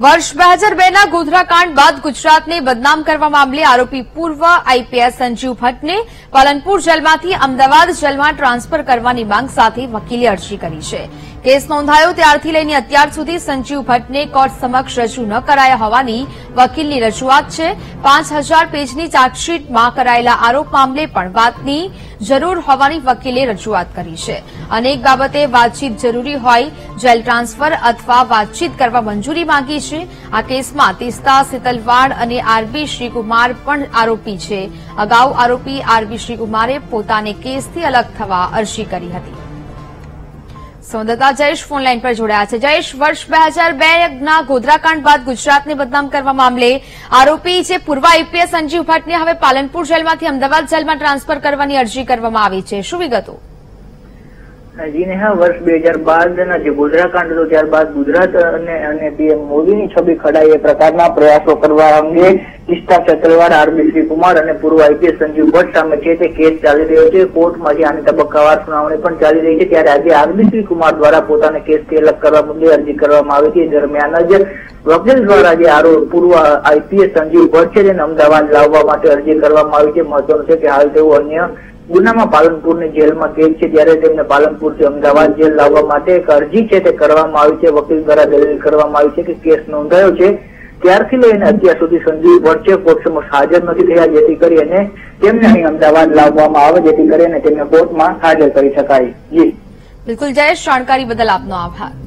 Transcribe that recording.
વર્ષ 2002ના ગોધરાકાંડ બાદ ગુજરાતને બદનામ કરવા મામલે આરોપી પૂર્વ આઈપીએસ સંજીવ ભટ્ટને પાલનપુર જેલમાંથી અમદાવાદ જેલમાં ટ્રાન્સફર કરવાની માંગ સાથે વકીલે અરજી કરી છે। કેસ નોંધાયો ત્યારથી લઈને અત્યાર સુધી સંજીવ ભટ્ટને કોર્ટ સમક્ષ રજૂ ન કરાયા હોવાની વકીલની રજૂઆત છે। 5000 પેજની ચાર્જશીટમાં કરાયેલા આરોપ મામલે પણ વાતની જરૂર હોવાની વકીલે રજૂઆત કરી છે। અનેક બાબતે વાતચીત જરૂરી હોય, જેલ ટ્રાન્સફર અથવા વાતચીત કરવા મંજૂરી માંગી છે। આ કેસમાં તીસ્તા, સિતલવાડ અને આરબી શ્રીકુમાર પણ આરોપી છે। અગાઉ આરોપી આરબી શ્રીકુમારે પોતાને કેસથી અલગ થવા અરજી કરી હતી। સંવાદદાતા જયેશ ફોનલાઈન પર જોડાયા છે। જયેશ, વર્ષ 2002ના ગોધરાકાંડ બાદ ગુજરાતને બદનામ કરવા મામલે આરોપી છે પૂર્વ આઈપીએસ સંજીવ ભટ્ટને હવે પાલનપુર જેલમાંથી અમદાવાદ જેલમાં ટ્રાન્સફર કરવાની અરજી કરવામાં આવી છે। શું વિગતો? જી નેહા, વર્ષ 2012ના જે ગોધરાકાંડ હતો ત્યારબાદ ગુજરાત અને પીએમ મોદીની છબી ખડાય એ પ્રકારના પ્રયાસો કરવા અંગે તીસ્તા, સિતલવાડ, આરબી શ્રીકુમાર અને પૂર્વ આઈપીએસ સંજીવ ભટ્ટ સામે છે તે કેસ ચાલી રહ્યો છે। કોર્ટમાં જે આની તબક્કાવાર સુનાવણી પણ ચાલી રહી છે। ત્યારે આજે આરબી શ્રીકુમાર દ્વારા પોતાને કેસથી અલગ કરવા મુદ્દે અરજી કરવામાં આવી હતી। દરમિયાન જ વકીલ દ્વારા જે પૂર્વ આઈપીએસ સંજીવ ભટ્ટ છે તેને અમદાવાદ લાવવા માટે અરજી કરવામાં આવી છે। મહત્વનું છે કે હાલ તેઓ અન્ય ગુનામાં પાલનપુરની જેલમાં કેદ છે, ત્યારે તેમને પાલનપુરથી અમદાવાદ જેલ લાવવા માટે એક અરજી છે તે કરવામાં આવી છે। વકીલ દ્વારા દલીલ કરવામાં આવી છે કે કેસ નોંધાયો છે ત્યારથી લઈને અત્યાર સુધી સંજીવ ભટ્ટ છે કોર્ટ સમક્ષ હાજર નથી થયા, જેથી કરીને તેમને અહીં અમદાવાદ લાવવામાં આવે જેથી કરીને તેમને કોર્ટમાં હાજર કરી શકાય। જી બિલકુલ જયેશ, જાણકારી બદલ આપનો આભાર।